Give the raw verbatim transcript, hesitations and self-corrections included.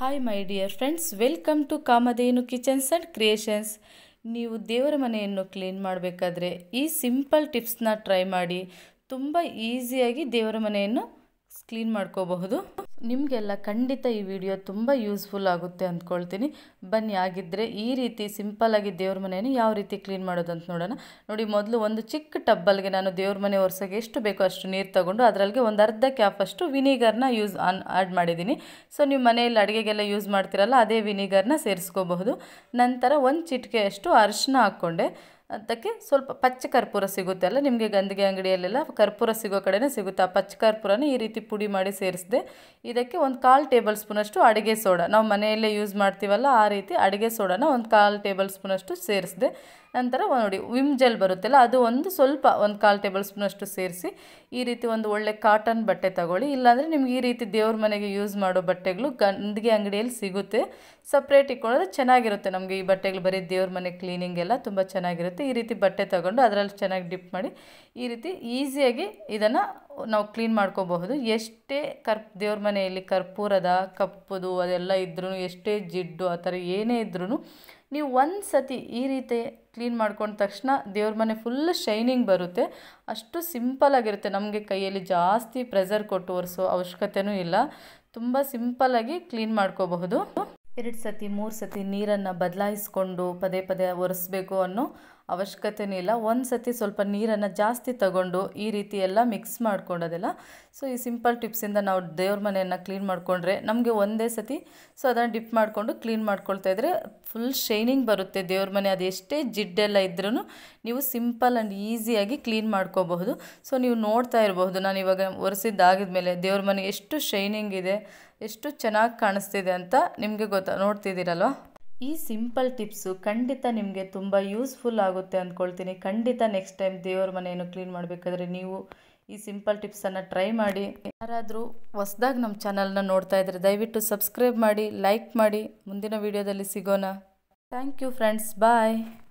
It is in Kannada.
Hi my dear friends, welcome to Kamadhenu kitchens and creations. ನೀವು ದೇವರ ಮನೆಯನ್ನು ಕ್ಲೀನ್ ಮಾಡಬೇಕಾದ್ರೆ ಈ ಸಿಂಪಲ್ ಟಿಪ್ಸ್ನ ಟ್ರೈ ಮಾಡಿ. ತುಂಬ ಈಸಿಯಾಗಿ ದೇವರ ಮನೆಯನ್ನು ಕ್ಲೀನ್ ಮಾಡ್ಕೋಬಹುದು. ನಿಮಗೆಲ್ಲ ಖಂಡಿತ ಈ ವಿಡಿಯೋ ತುಂಬ ಯೂಸ್ಫುಲ್ ಆಗುತ್ತೆ ಅಂದ್ಕೊಳ್ತೀನಿ. ಬನ್ನಿ, ಆಗಿದ್ದರೆ ಈ ರೀತಿ ಸಿಂಪಲ್ಲಾಗಿ ದೇವ್ರ ಮನೆಯನ್ನು ಯಾವ ರೀತಿ ಕ್ಲೀನ್ ಮಾಡೋದು ಅಂತ ನೋಡೋಣ. ನೋಡಿ, ಮೊದಲು ಒಂದು ಚಿಕ್ಕ ಟಬ್ಬಲ್ಗೆ ನಾನು ದೇವ್ರ ಮನೆ ಒರೆಸೋಕ್ಕೆ ಎಷ್ಟು ಬೇಕೋ ಅಷ್ಟು ನೀರು ತಗೊಂಡು ಅದರಲ್ಲಿಗೆ ಒಂದು ಅರ್ಧ ಕ್ಯಾಪಷ್ಟು ವಿನಿಗರ್ನ ಯೂಸ್ ಆನ್ ಆ್ಯಡ್ ಮಾಡಿದ್ದೀನಿ. ಸೊ ನೀವು ಮನೆಯಲ್ಲಿ ಅಡುಗೆಗೆಲ್ಲ ಯೂಸ್ ಮಾಡ್ತೀರಲ್ಲ, ಅದೇ ವಿನಿಗರ್ನ ಸೇರಿಸ್ಕೋಬಹುದು. ನಂತರ ಒಂದು ಚಿಟಿಕೆಯಷ್ಟು ಅರಿಶಿನ ಹಾಕ್ಕೊಂಡೆ. ಅದಕ್ಕೆ ಸ್ವಲ್ಪ ಪಚ್ಚ ಕರ್ಪೂರ ಸಿಗುತ್ತೆ ಅಲ್ಲ, ನಿಮಗೆ ಗಂದಿಗೆ ಅಂಗಡಿಯಲ್ಲೆಲ್ಲ ಕರ್ಪೂರ ಸಿಗೋ ಕಡೆನೇ ಸಿಗುತ್ತೆ. ಆ ಪಚ್ಚ ಕರ್ಪೂರನ ಈ ರೀತಿ ಪುಡಿ ಮಾಡಿ ಸೇರಿಸಿದೆ. ಇದಕ್ಕೆ ಒಂದು ಕಾಲು ಟೇಬಲ್ ಸ್ಪೂನಷ್ಟು ಅಡುಗೆ ಸೋಡಾ, ನಾವು ಮನೆಯಲ್ಲೇ ಯೂಸ್ ಮಾಡ್ತೀವಲ್ಲ ಆ ರೀತಿ ಅಡುಗೆ ಸೋಡಾನ ಒಂದು ಕಾಲು ಟೇಬಲ್ ಸ್ಪೂನಷ್ಟು ಸೇರಿಸಿದೆ. ನಂತರ ನೋಡಿ, ವಿಮ್ ಜೆಲ್ ಬರುತ್ತಲ್ಲ, ಅದು ಒಂದು ಸ್ವಲ್ಪ ಒಂದು ಕಾಲು ಟೇಬಲ್ ಸ್ಪೂನಷ್ಟು ಸೇರಿಸಿ ಈ ರೀತಿ ಒಂದು ಒಳ್ಳೆ ಕಾಟನ್ ಬಟ್ಟೆ ತಗೊಳ್ಳಿ. ಇಲ್ಲಾಂದರೆ ನಿಮ್ಗೆ ಈ ರೀತಿ ದೇವ್ರ ಮನೆಗೆ ಯೂಸ್ ಮಾಡೋ ಬಟ್ಟೆಗಳು ಗಂದಿಗೆ ಅಂಗಡಿಯಲ್ಲಿ ಸಿಗುತ್ತೆ. ಸಪ್ರೇಟ್ ಇಟ್ಕೊಳ್ಳೋದು ಚೆನ್ನಾಗಿರುತ್ತೆ. ನಮಗೆ ಈ ಬಟ್ಟೆಗಳು ಬರೀ ದೇವ್ರ ಮನೆ ಕ್ಲೀನಿಂಗ್ ಎಲ್ಲ ತುಂಬ ಚೆನ್ನಾಗಿರುತ್ತೆ. ಈ ರೀತಿ ಬಟ್ಟೆ ತಗೊಂಡು ಅದರಲ್ಲಿ ಚೆನ್ನಾಗಿ ಡಿಪ್ ಮಾಡಿ ಈ ರೀತಿ ಈಸಿಯಾಗಿ ಇದನ್ನು ನಾವು ಕ್ಲೀನ್ ಮಾಡ್ಕೋಬಹುದು. ಎಷ್ಟೇ ಕರ್ ದೇವ್ರ ಮನೆಯಲ್ಲಿ ಕರ್ಪೂರದ ಕಪ್ಪುದು ಅದೆಲ್ಲ ಇದ್ರೂ, ಎಷ್ಟೇ ಜಿಡ್ಡು ಆ ಥರ ಏನೇ ಇದ್ರೂ ನೀವು ಒಂದು ಸತಿ ಈ ರೀತಿ ಕ್ಲೀನ್ ಮಾಡ್ಕೊಂಡ ತಕ್ಷಣ ದೇವ್ರ ಮನೆ ಫುಲ್ ಶೈನಿಂಗ್ ಬರುತ್ತೆ. ಅಷ್ಟು ಸಿಂಪಲ್ಲಾಗಿರುತ್ತೆ. ನಮಗೆ ಕೈಯಲ್ಲಿ ಜಾಸ್ತಿ ಪ್ರೆಷರ್ ಕೊಟ್ಟು ಒರೆಸೋ ಅವಶ್ಯಕತೆಯೂ ಇಲ್ಲ. ತುಂಬ ಸಿಂಪಲ್ಲಾಗಿ ಕ್ಲೀನ್ ಮಾಡ್ಕೋಬಹುದು. ಎರಡು ಸತಿ ಮೂರು ಸತಿ ನೀರನ್ನು ಬದಲಾಯಿಸ್ಕೊಂಡು ಪದೇ ಪದೇ ಒರೆಸ್ಬೇಕು ಅನ್ನೋ ಅವಶ್ಯಕತೆಯೂ ಇಲ್ಲ. ಒಂದು ಸತಿ ಸ್ವಲ್ಪ ನೀರನ್ನು ಜಾಸ್ತಿ ತಗೊಂಡು ಈ ರೀತಿ ಎಲ್ಲ ಮಿಕ್ಸ್ ಮಾಡ್ಕೊಂಡೋದೆಲ್ಲ. ಸೊ ಈ ಸಿಂಪಲ್ ಟಿಪ್ಸಿಂದ ನಾವು ದೇವ್ರ ಮನೆಯನ್ನು ಕ್ಲೀನ್ ಮಾಡಿಕೊಂಡ್ರೆ ನಮಗೆ ಒಂದೇ ಸತಿ ಸೊ ಅದನ್ನು ಡಿಪ್ ಮಾಡಿಕೊಂಡು ಕ್ಲೀನ್ ಮಾಡ್ಕೊಳ್ತಾ ಇದ್ದರೆ ಫುಲ್ ಶೈನಿಂಗ್ ಬರುತ್ತೆ ದೇವ್ರ ಮನೆ. ಅದು ಎಷ್ಟೇ ಜಿಡ್ಡೆಲ್ಲ ಇದ್ರೂ ನೀವು ಸಿಂಪಲ್ ಆ್ಯಂಡ್ ಈಸಿಯಾಗಿ ಕ್ಲೀನ್ ಮಾಡ್ಕೋಬಹುದು. ಸೊ ನೀವು ನೋಡ್ತಾ ಇರಬಹುದು, ನಾನು ಇವಾಗ ಒರೆಸಿದ್ದಾಗಿದ್ಮೇಲೆ ದೇವ್ರ ಮನೆ ಎಷ್ಟು ಶೈನಿಂಗ್ ಇದೆ, ಎಷ್ಟು ಚೆನ್ನಾಗಿ ಕಾಣಿಸ್ತಿದೆ ಅಂತ ನಿಮಗೆ ಗೊತ್ತಾ, ನೋಡ್ತಿದ್ದೀರಲ್ವ. ಈ ಸಿಂಪಲ್ ಟಿಪ್ಸು ಖಂಡಿತ ನಿಮಗೆ ತುಂಬ ಯೂಸ್ಫುಲ್ ಆಗುತ್ತೆ ಅಂದ್ಕೊಳ್ತೀನಿ. ಖಂಡಿತ ನೆಕ್ಸ್ಟ್ ಟೈಮ್ ದೇವ್ರ ಮನೆಯನ್ನು ಕ್ಲೀನ್ ಮಾಡಬೇಕಾದ್ರೆ ನೀವು ಈ ಸಿಂಪಲ್ ಟಿಪ್ಸನ್ನು ಟ್ರೈ ಮಾಡಿ. ಯಾರಾದರೂ ಹೊಸ್ದಾಗಿ ನಮ್ಮ ಚಾನಲ್ನ ನೋಡ್ತಾ ಇದ್ದರೆ ದಯವಿಟ್ಟು ಸಬ್ಸ್ಕ್ರೈಬ್ ಮಾಡಿ, ಲೈಕ್ ಮಾಡಿ. ಮುಂದಿನ ವಿಡಿಯೋದಲ್ಲಿ ಸಿಗೋಣ. Thank you friends, bye.